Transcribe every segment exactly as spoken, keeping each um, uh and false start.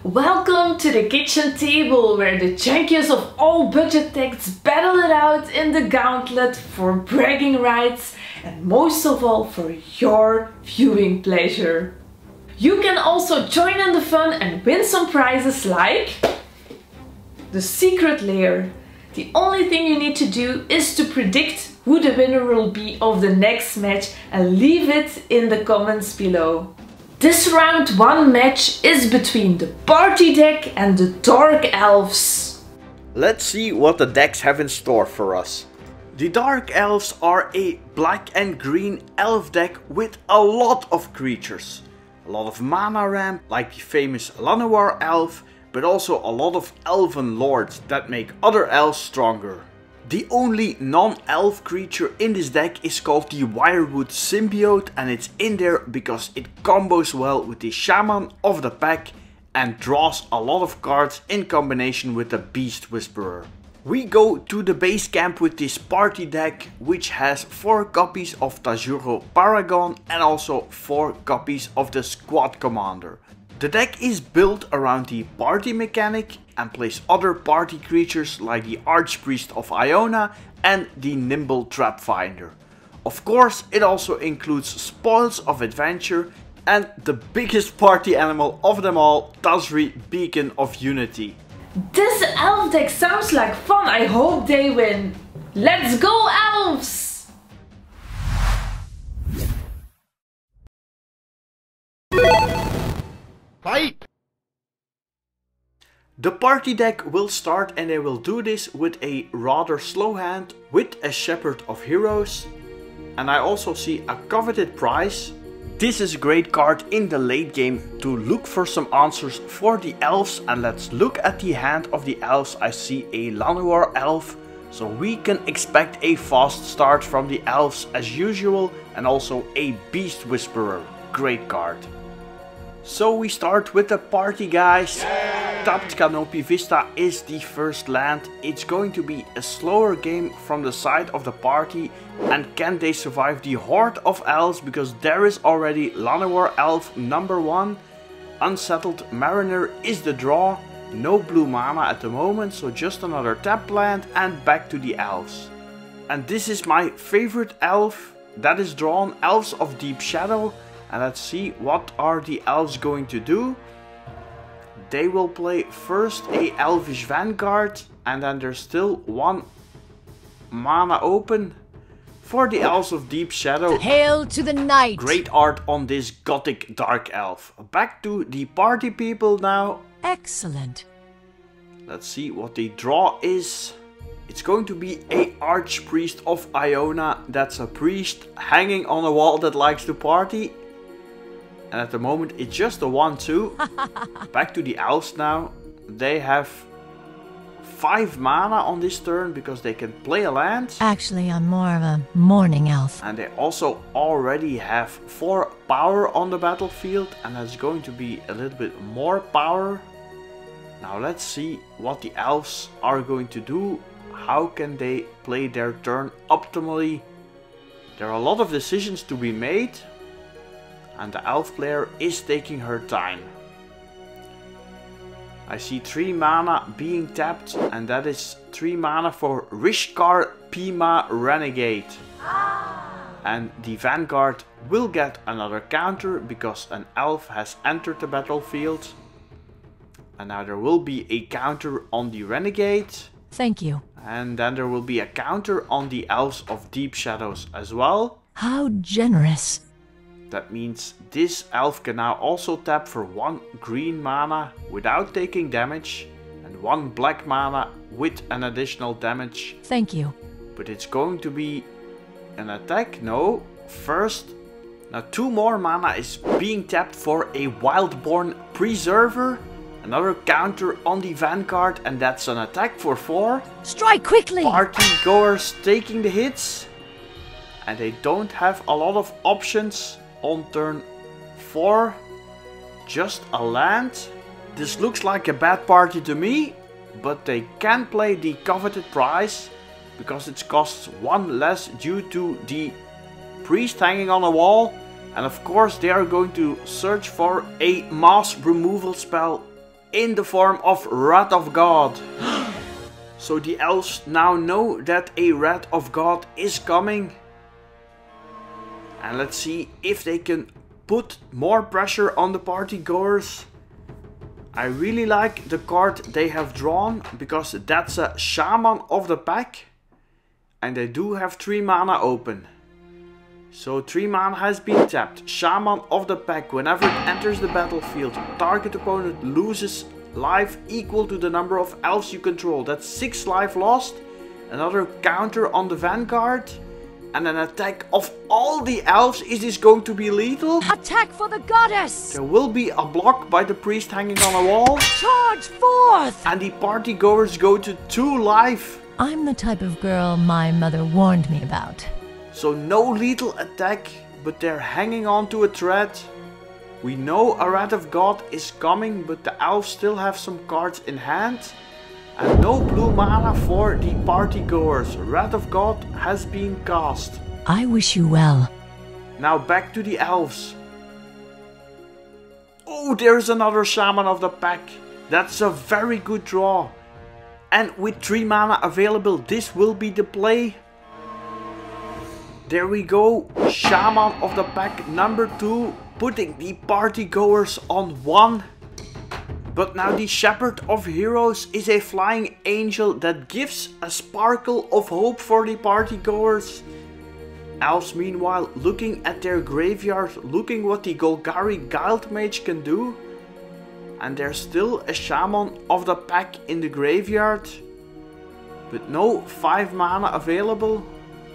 Welcome to the kitchen table, where the champions of all budget decks battle it out in the gauntlet for bragging rights and most of all for your viewing pleasure. You can also join in the fun and win some prizes like the secret lair. The only thing you need to do is to predict who the winner will be of the next match and leave it in the comments below. This round one match is between the party deck and the Dark Elves. Let's see what the decks have in store for us. The Dark Elves are a black and green elf deck with a lot of creatures. A lot of mana ramp like the famous Llanowar elf, but also a lot of elven lords that make other elves stronger. The only non-elf creature in this deck is called the Wirewood Symbiote, and it's in there because it combos well with the Shaman of the pack and draws a lot of cards in combination with the Beast Whisperer. We go to the base camp with this party deck, which has four copies of Tajuro Paragon and also four copies of the Squad Commander. The deck is built around the party mechanic and plays other party creatures like the Archpriest of Iona and the Nimble Trapfinder. Of course, it also includes Spoils of Adventure and the biggest party animal of them all, Tazri, Beacon of Unity. This elf deck sounds like fun. I hope they win. Let's go, elves! Fight! The party deck will start, and they will do this with a rather slow hand with a Shepherd of Heroes. And I also see a coveted prize. This is a great card in the late game to look for some answers for the elves. And let's look at the hand of the elves. I see a Llanowar elf, so we can expect a fast start from the elves as usual, and also a Beast Whisperer. Great card. So we start with the party, guys. Tapped Canopy Vista is the first land. It's going to be a slower game from the side of the party. And can they survive the horde of elves? Because there is already Llanowar elf number one. Unsettled Mariner is the draw. No blue mana at the moment, so just another tap land and back to the elves. And this is my favorite elf that is drawn, Elves of Deep Shadow. And let's see, what are the elves going to do? They will play first a Elvish Vanguard, and then there's still one mana open for the Elves of Deep Shadow. Hail to the night! Great art on this gothic dark elf. Back to the party people now. Excellent. Let's see what the draw is. It's going to be a Archpriest of Iona. That's a priest hanging on a wall that likes to party. And at the moment it's just a one two. Back to the elves now. They have five mana on this turn because they can play a land. Actually, I'm more of a morning elf. And they also already have four power on the battlefield. And that's going to be a little bit more power. Now let's see what the elves are going to do. How can they play their turn optimally? There are a lot of decisions to be made. And the elf player is taking her time. I see three mana being tapped, and that is three mana for Rishkar Pima Renegade. And the Vanguard will get another counter because an elf has entered the battlefield. And now there will be a counter on the Renegade. Thank you. And then there will be a counter on the Elves of Deep Shadows as well. How generous. That means this elf can now also tap for one green mana without taking damage, and one black mana with an additional damage. Thank you. But it's going to be an attack? No. First, now two more mana is being tapped for a Wildborn Preserver. Another counter on the Vanguard, and that's an attack for four. Strike quickly! Party goers taking the hits. And they don't have a lot of options. On turn four, just a land. This looks like a bad party to me, but they can play the coveted prize because it costs one less due to the priest hanging on a wall. And of course they are going to search for a mass removal spell in the form of Wrath of God. So the elves now know that a Wrath of God is coming. And let's see if they can put more pressure on the party goers. I really like the card they have drawn, because that's a Shaman of the Pack. And they do have three mana open. So three mana has been tapped. Shaman of the Pack. Whenever it enters the battlefield, target opponent loses life equal to the number of elves you control. That's six life lost. Another counter on the Vanguard. And an attack of all the elves. Is this going to be lethal? Attack for the goddess! There will be a block by the priest hanging on a wall. Charge forth! And the party goers go to two life. I'm the type of girl my mother warned me about. So no lethal attack, but they're hanging on to a thread. We know a Wrath of God is coming, but the elves still have some cards in hand. And no blue mana for the party goers. Wrath of God has been cast. I wish you well. Now back to the elves. Oh, there's another Shaman of the Pack. That's a very good draw. And with three mana available, this will be the play. There we go, Shaman of the Pack number two, putting the party goers on one. But now the Shepherd of Heroes is a flying angel that gives a sparkle of hope for the party goers. Elves meanwhile looking at their graveyard, looking what the Golgari Guild Mage can do. And there's still a Shaman of the Pack in the graveyard. But no five mana available.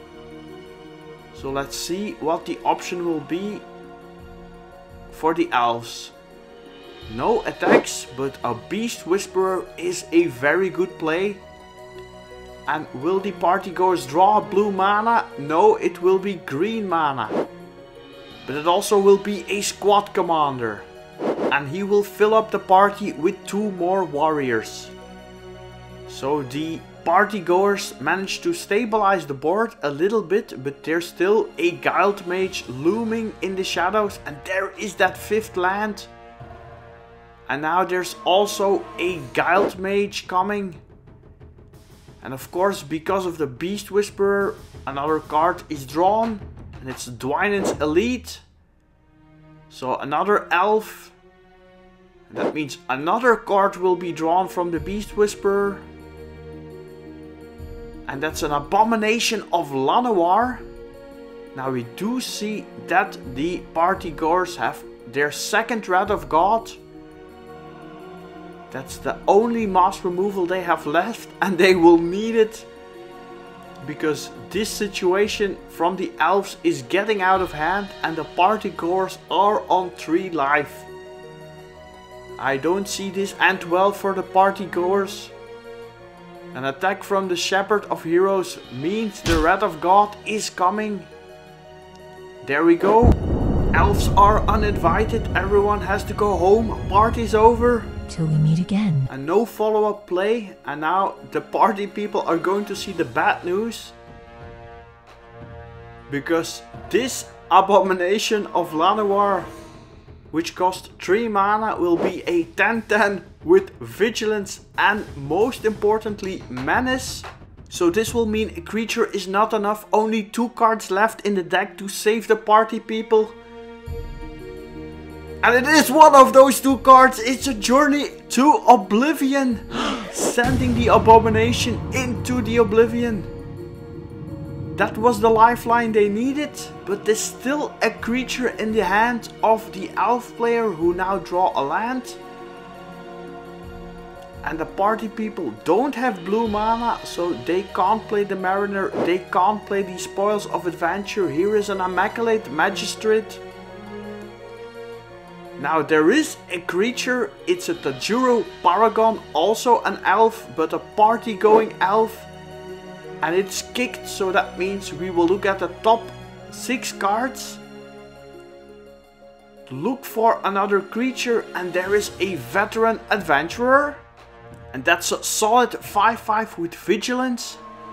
So let's see what the option will be for the elves. No attacks, but a Beast Whisperer is a very good play. And will the party goers draw blue mana? No, it will be green mana. But it also will be a squad commander. And he will fill up the party with two more warriors. So the party goers managed to stabilize the board a little bit, but there's still a Guild Mage looming in the shadows, and there is that fifth land. And now there's also a Guild Mage coming. And of course, because of the Beast Whisperer, another card is drawn, and it's Dwynen's Elite. So another elf. That means another card will be drawn from the Beast Whisperer. And that's an Abomination of Llanowar. Now we do see that the party goers have their second Wrath of God. That's the only mass removal they have left, and they will need it. Because this situation from the elves is getting out of hand, and the party goers are on three life. I don't see this end well for the party goers. An attack from the Shepherd of Heroes means the Wrath of God is coming. There we go. Elves are uninvited. Everyone has to go home. Party's over. Till we meet again. And no follow-up play. And now the party people are going to see the bad news. Because this Abomination of Llanowar, which costs three mana, will be a ten ten with Vigilance and most importantly Menace. So this will mean a creature is not enough, only two cards left in the deck to save the party people. And it is one of those two cards, it's a Journey to Oblivion, sending the Abomination into the Oblivion. That was the lifeline they needed, but there's still a creature in the hand of the elf player who now draw a land. And the party people don't have blue mana, so they can't play the Mariner, they can't play the Spoils of Adventure. Here is an Immaculate Magistrate. Now there is a creature, it's a Tajuru Paragon, also an elf, but a party going elf. And it's kicked, so that means we will look at the top six cards. Look for another creature, and there is a Veteran Adventurer. And that's a solid five five with Vigilance.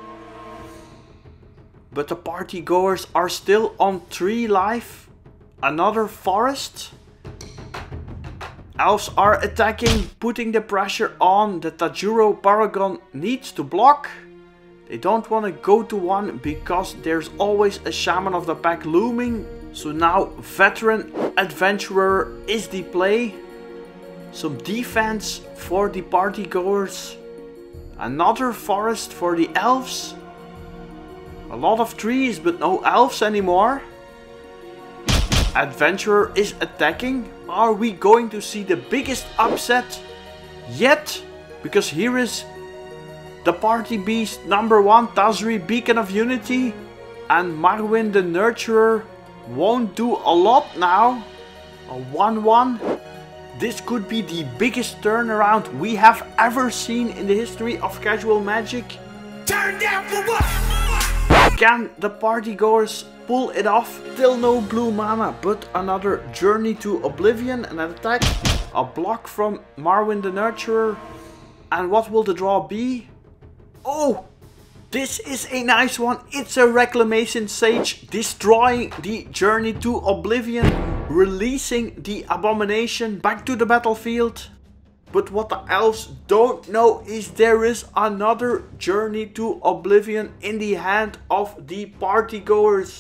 But the party goers are still on three life. Another Forest. Elves are attacking, putting the pressure on. The Tajuro Paragon needs to block. They don't want to go to one because there's always a Shaman of the Pack looming. So now Veteran Adventurer is the play. Some defense for the party goers. Another forest for the elves. A lot of trees but no elves anymore. Adventurer is attacking. Are we going to see the biggest upset yet? Because here is the party beast number one, Tazri, Beacon of Unity. And Marwyn the Nurturer won't do a lot now. A one one. This could be the biggest turnaround we have ever seen in the history of casual Magic. Turn down for what? Can the party goers pull it off? Still no blue mana, but another Journey to Oblivion, an attack, a block from Marwyn the Nurturer. And what will the draw be? Oh, this is a nice one. It's a Reclamation Sage destroying the Journey to Oblivion, releasing the Abomination back to the battlefield. But what the elves don't know is there is another Journey to Oblivion in the hand of the party goers.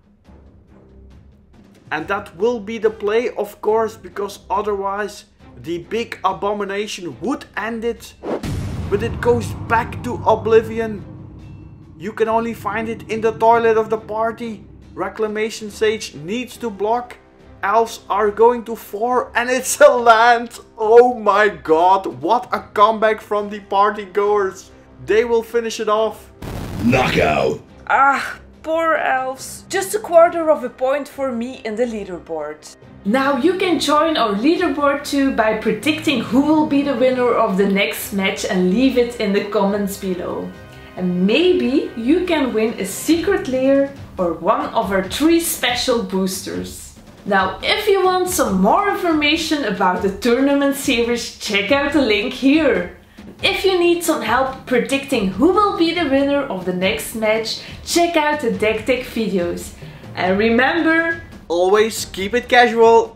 And that will be the play, of course, because otherwise the big Abomination would end it. But it goes back to Oblivion. You can only find it in the toilet of the party. Reclamation Sage needs to block. Elves are going to four and it's a land. Oh my god, what a comeback from the party goers. They will finish it off. Knockout. Ah, poor elves. Just a quarter of a point for me in the leaderboard. Now you can join our leaderboard too by predicting who will be the winner of the next match and leave it in the comments below. And maybe you can win a secret lair or one of our three special boosters. Now if you want some more information about the tournament series, check out the link here. If you need some help predicting who will be the winner of the next match, check out the deck tech videos. And remember, always keep it casual.